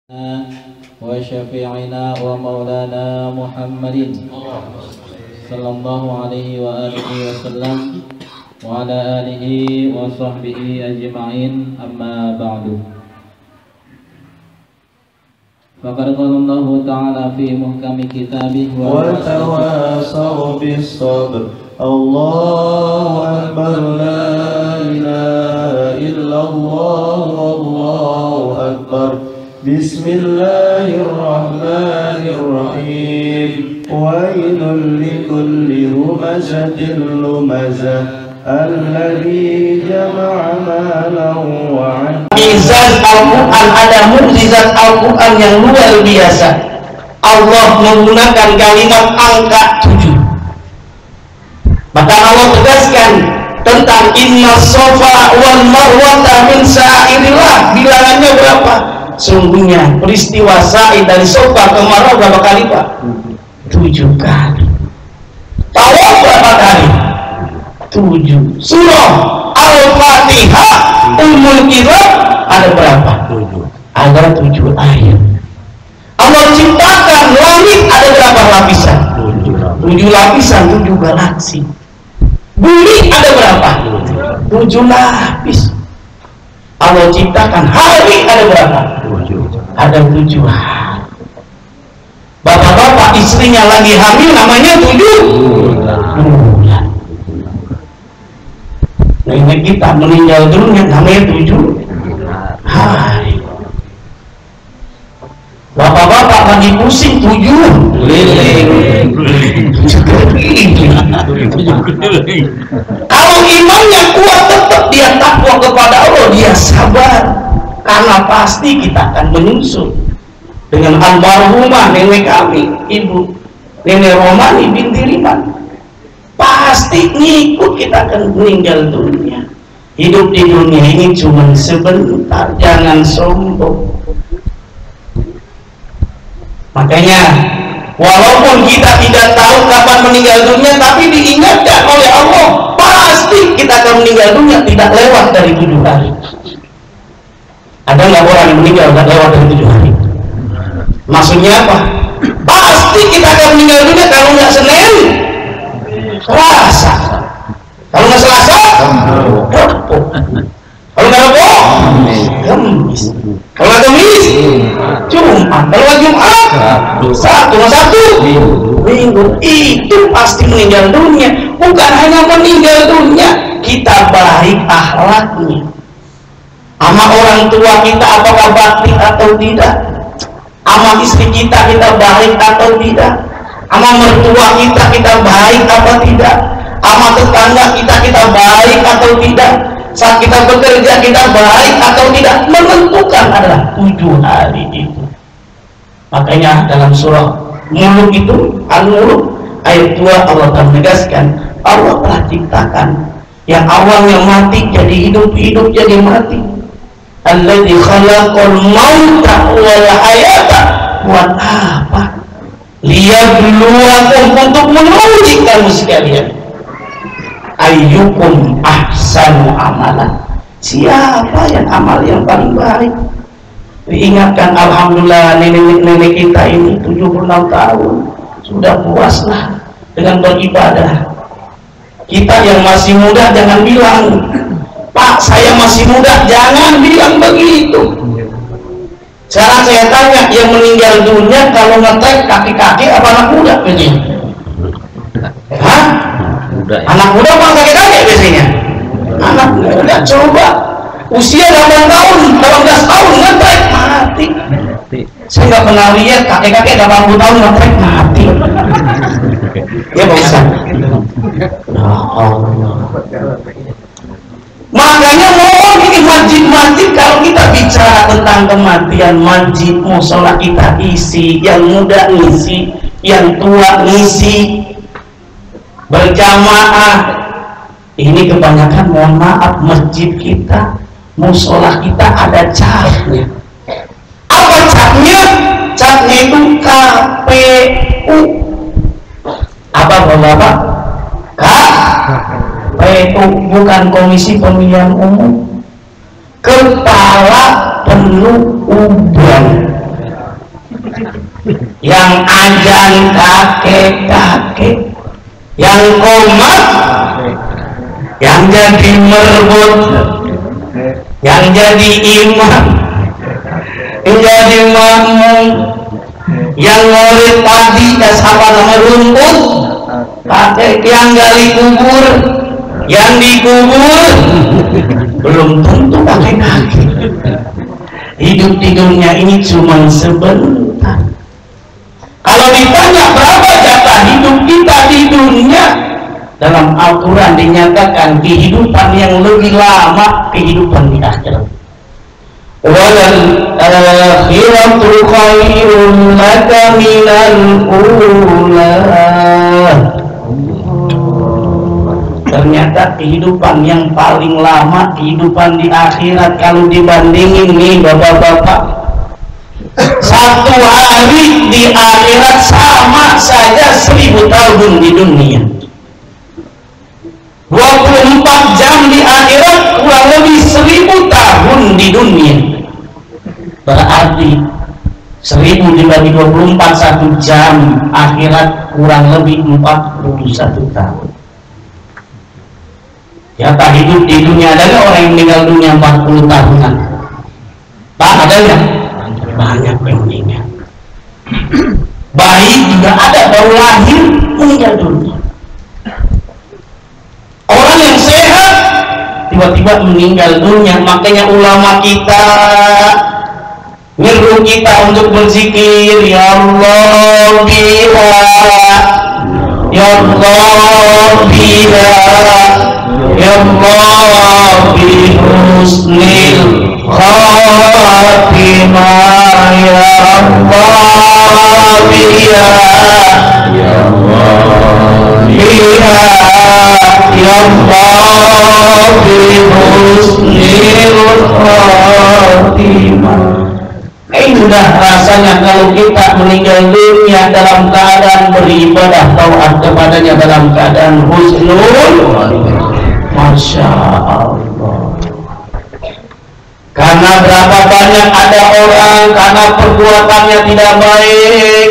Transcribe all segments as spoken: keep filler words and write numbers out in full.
وشفيعنا ومولانا محمد صلى الله عليه وآله وسلم وعلى آله وصحبه أجمعين أما بعد فقد قال الله تعالى في محكم كتابه وتواصوا بالصبر الله أكبر لا إله إلا الله والله أكبر بسم الله الرحمن الرحيم ويل لكل همزة لمزة الذي جمع مالا وعددا. Mukjizat Al-Quran, ada mukjizat Al-Quran yang luar biasa. Allah menggunakan kalimat angka tujuh. Maka Allah tegaskan tentang inna sofa wal marwata min sa'irillah. Bilangannya berapa? Sungguhnya peristiwa sa'i dari sofa ke marwah berapa kali Pak? Tujuh kali. Tawaf berapa kali? Tujuh. Surah Al-Fatihah Ummul Kitab ada berapa? Tujuh. Ada tujuh ayat. Allah ciptakan langit ada berapa lapisan? Tujuh. Tujuh lapisan, tujuh galaksi. Bumi ada berapa? Tujuh lapis. Allah ciptakan hari ada berapa? Tujuh. Ada tujuh hari. Bapak-bapak istrinya lagi hamil namanya tujuh bulan. Nah, kita meninggal dunia namanya tujuh hari. Bapak-bapak lagi pusing tujuh keliling. Kalau imannya kuat tetap dia takwa kepada Allah, dia sabar karena pasti kita akan menyusul dengan almarhumah nenek kami, ibu nenek Romani binti Riman. Pasti ngikut kita akan meninggal dunia. Hidup di dunia ini cuma sebentar, jangan sombong. Makanya walaupun kita tidak tahu kapan meninggal dunia, tapi diingatkan oleh Allah pasti kita akan meninggal dunia tidak lewat dari tujuh hari. Ada nggak orang yang meninggal nggak lewat dari tujuh hari? Maksudnya apa? Pasti kita akan meninggal dunia kalau nggak Senin, Selasa. Kalau nggak Selasa, Rabu. Kalau nggak Rabu, Kamis. Kalau nggak Kamis, Jumat. Kalau nggak Jumat, Sabtu. Nggak Sabtu, Minggu. Itu pasti meninggal dunia. Bukan hanya meninggal dunia, kita baik akhlaknya. Sama orang tua kita apakah bakti atau tidak? Sama istri kita kita baik atau tidak? Sama mertua kita kita baik apa tidak? Sama tetangga kita kita baik atau tidak? Saat kita bekerja kita baik atau tidak? Menentukan adalah tujuh hari itu. Makanya dalam surah Mulk itu, Al-Mulk ayat dua Allah telah menegaskan, Allah telah ciptakan yang awalnya mati jadi hidup, hidup jadi mati. Alladzi khalaqal mauta wal hayata. Buat apa? Liyabluwakum, untuk menguji kamu sekalian. Ayyukum ahsanu amalan. Siapa yang amal yang paling baik? Diingatkan alhamdulillah nenek-nenek kita ini tujuh puluh enam tahun sudah puaslah dengan beribadah. Kita yang masih muda jangan bilang, Pak saya masih muda, jangan bilang begitu. Sekarang saya tanya, yang meninggal dunia kalau ngetek kaki-kaki apa anak muda biasanya? Hah? Anak muda apa kakek-kakek biasanya? Anak muda. Coba usia delapan tahun, delapan belas tahun ngetek mati. Saya nggak pernah lihat kakek-kakek delapan puluh tahun ngetek mati. Ya Pak Ustaz. Makanya mohon ini masjid-masjid kalau kita bicara tentang kematian, masjid musola kita isi, yang muda ngisi, yang tua ngisi, berjamaah. Ini kebanyakan mohon maaf masjid kita, musola kita ada capnya. Apa capnya? Capnya itu K P U. Apa Bapak? K P U, bukan Komisi Pemilihan Umum. Kepala Penuh Uban. yang ajan kakek-kakek, yang komat, yang jadi merbot, yang jadi imam, yang jadi makmum, yang ngorit padi, apa nama rumput, kakek yang gali kubur, yang dikubur, belum tentu kakek-kakek. Hidup di dunia ini cuma sebentar. Kalau ditanya berapa jatah hidup kita di dunia, dalam Al-Quran dinyatakan kehidupan yang lebih lama kehidupan di akhirat. Walal akhiratu khairun laka minal ula. Ternyata kehidupan yang paling lama kehidupan di akhirat. Kalau dibandingin nih bapak-bapak, satu hari di akhirat sama saja seribu tahun di dunia. Dua puluh empat jam di akhirat kurang lebih seribu tahun di dunia. Berarti seribu dibagi dua puluh empat, satu jam. Akhirat kurang lebih empat puluh satu tahun. Ya, tak hidup di dunia ada nggak orang yang meninggal dunia empat puluh tahunan? Tak ada nggak? Banyak yang meninggal. Bayi juga ada, baru lahir meninggal dunia. Orang yang sehat tiba-tiba meninggal dunia. Makanya ulama kita nyuruh kita untuk berzikir, ya Allah biha, ya Allah biha, ya Allah bi husnil khatimah, ya Allah biha, ya Allah biha, ya Allah bi husnil khatimah. Eh, udah rasanya kalau kita meninggal dunia dalam keadaan beribadah taat kepadanya dalam keadaan husnul, masya Allah. Karena berapa banyak ada orang karena perbuatannya tidak baik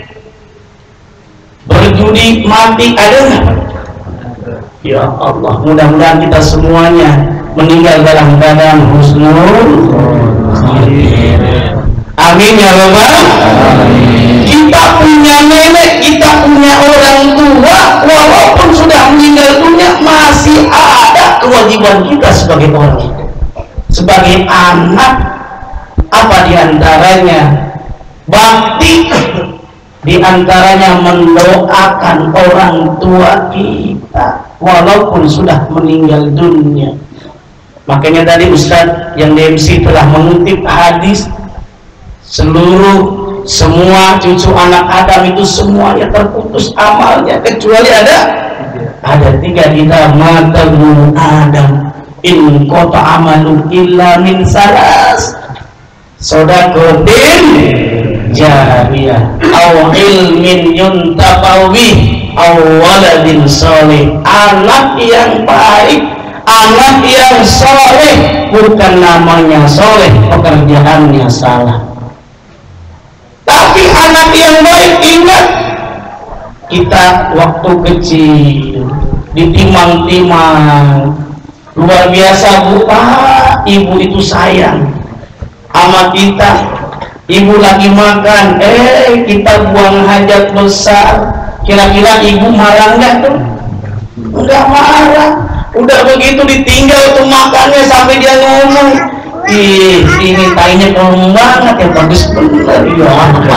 berjudi mati, ada nggak? Ya Allah, mudah-mudahan kita semuanya meninggal dalam keadaan husnul khatimah. Amin ya Rabbal alamin. Kita punya nenek, kita punya orang tua, walaupun sudah meninggal dunia masih ada kewajiban kita sebagai orang tua, sebagai anak. Apa diantaranya? Bakti. Diantaranya mendoakan orang tua kita walaupun sudah meninggal dunia. Makanya tadi Ustadz yang D M C telah mengutip hadis, seluruh semua cucu anak Adam itu semuanya terputus amalnya kecuali ada ada tiga. Kita matamu Adam in kota amalu illa min salas, sodakotin jariyah, aw ilmin yuntafa'u bih, aw waladin sholih. Anak yang baik, anak yang soleh, bukan namanya soleh, pekerjaannya salah. Tapi anak yang baik, ingat, kita waktu kecil ditimang-timang luar biasa Bu. Ah, ibu itu sayang sama kita. Ibu lagi makan, eh kita buang hajat besar. Kira-kira ibu marah nggak tuh? Enggak marah. Udah begitu ditinggal tuh makannya sampai dia ngomong, ih ini tainya ngomong banget ya, bagus bener ya.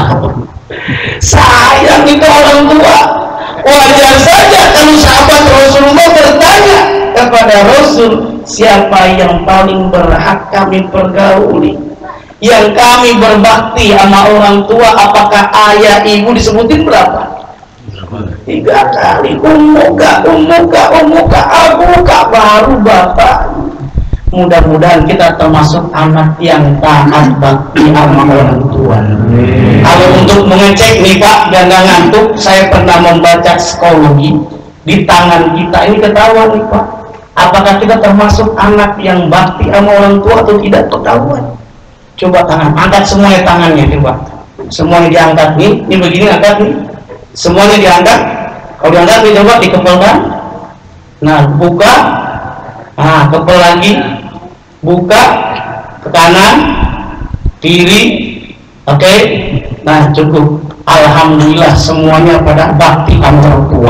Sayang itu orang tua. Wajar saja kalau sahabat Rasulullah bertanya kepada Rasul, siapa yang paling berhak kami pergauli, yang kami berbakti sama orang tua? Apakah ayah ibu disebutin berapa? Tiga kali. Umuka, umuka, umuka, abuka, baru bapak. Mudah-mudahan kita termasuk anak yang taat bakti sama orang tua. Kalau untuk mengecek nih Pak, biar nggak ngantuk, saya pernah membaca psikologi. Di tangan kita ini ketahuan nih Pak, apakah kita termasuk anak yang bakti sama orang tua atau tidak, ketahuan. Coba tangan, angkat semuanya tangannya coba. semuanya diangkat nih, ini begini angkat nih, semuanya diangkat. Kalau diangkat nih coba dikepelkan. Nah, buka, nah kepel lagi, buka ke kanan, kiri, oke. Okay? Nah cukup. Alhamdulillah semuanya pada bakti sama orang tua.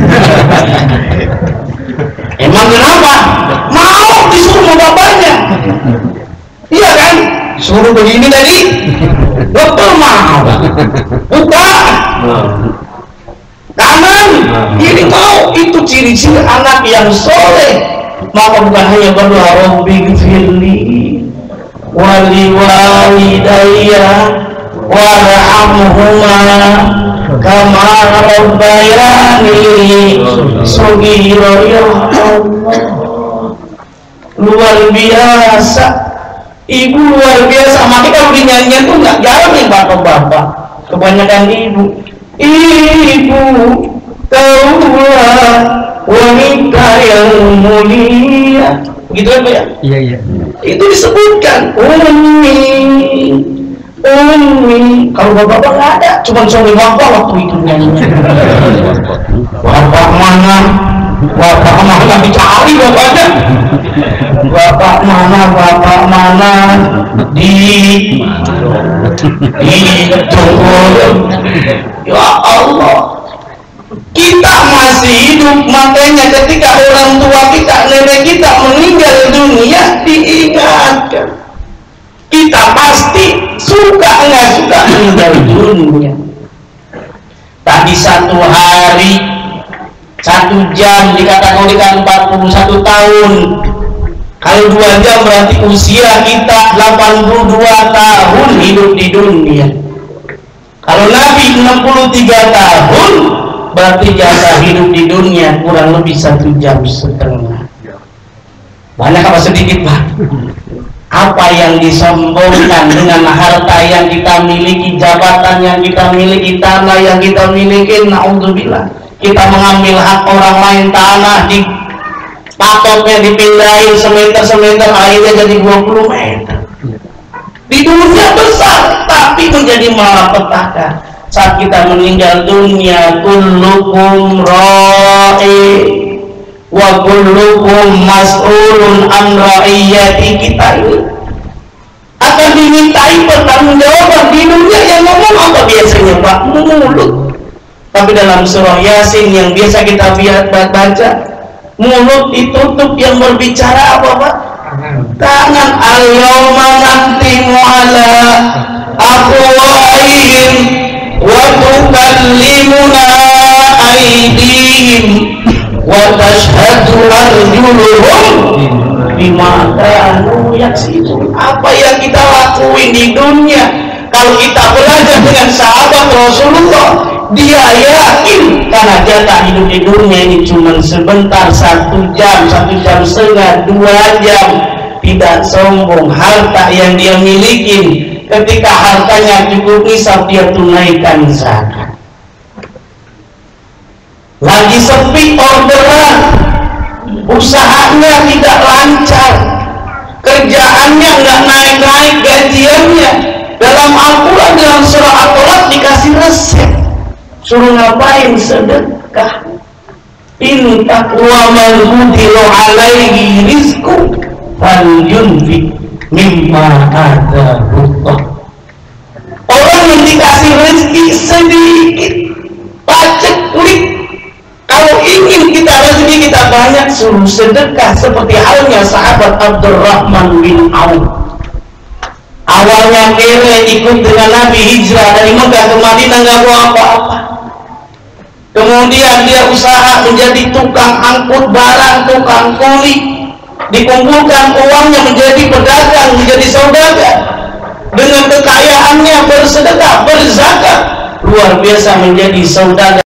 Emang kenapa? Mau disuruh sama bapaknya. Iya kan? Suruh begini tadi, betul mau. Buka kanan, kiri mau. Itu ciri-ciri anak yang soleh. Maka bukan hanya berdoa Rabbi gfirli wali walidayya warhamhuma kama rabbayani shaghira. Ya Allah, luar biasa, ibu luar biasa. Makanya kalau dinyanyian tuh nggak jarang nih bapak-bapak, kebanyakan ibu. Ibu kaulah wanita yang mulia, gitu kan Pak ya? Iya iya. Itu disebutkan Ummi, Ummi. Kalau bapak-bapak nggak ada, cuma suami bapak waktu itu nyanyinya. Bapak mana? Bapak mana dicari bapaknya? Bapak mana? Bapak mana? Di di tunggu. Ya Allah, kita masih hidup, makanya ketika orang tua kita, nenek kita meninggal dunia, diingatkan. Kita pasti suka nggak suka meninggal dunia. Tadi satu hari, satu jam dikatakan empat puluh satu tahun. Kalau dua jam berarti usia kita delapan puluh dua tahun hidup di dunia. Kalau Nabi enam puluh tiga tahun, berarti jasa hidup di dunia kurang lebih satu jam setengah. Banyak apa sedikit Pak? Apa yang disombongkan dengan harta yang kita miliki, jabatan yang kita miliki, tanah yang kita miliki, naudzubillah. Kita mengambil hak orang lain, tanah di patoknya dipindahin semeter-semeter, akhirnya jadi dua puluh meter. Di dunia besar, tapi menjadi malapetaka. Saat kita meninggal dunia, kullukum ra'i wa kullukum mas'ulun an ra'iyati. Kita ini akan dimintai pertanggungjawaban. Di dunia yang ngomong apa biasanya Pak? Mulut. Tapi dalam surah Yasin yang biasa kita baca, mulut ditutup, yang berbicara apa Pak? Tangan. Al-yawma nantimu ala afwahihim wa tukallimuna aydihim wa tashhadu arjuluhum bima kanu yaksibun. Apa yang kita lakuin di dunia, kalau kita belajar dengan sahabat Rasulullah, dia yakin karena jatah hidup di dunia ini cuma sebentar, satu jam, satu jam setengah, dua jam. Tidak sombong, harta yang dia miliki, ketika hartanya cukup nisab, dia tunaikan zakat. Lagi sepi orderan, usahanya tidak lancar, kerjaannya nggak naik-naik gajiannya. Dalam Al-Quran dalam surah At-Talaq dikasih resep, suruh ngapain? Sedekah. In taqwa man hudira alaihi rizqu fal yunfiq mimma atahullah. Orang yang dikasih rezeki sedikit, paceklik. Kalau ingin kita rezeki kita banyak, suruh sedekah. Seperti halnya sahabat Abdurrahman bin Auf. Awalnya kere, ikut dengan Nabi hijrah dari Mekah ke Madinah, nggak bawa apa-apa. Kemudian dia usaha menjadi tukang angkut barang, tukang kuli. Dikumpulkan uangnya menjadi pedagang, menjadi saudagar. Dengan kekayaannya bersedekah, berzakat, luar biasa menjadi saudagar.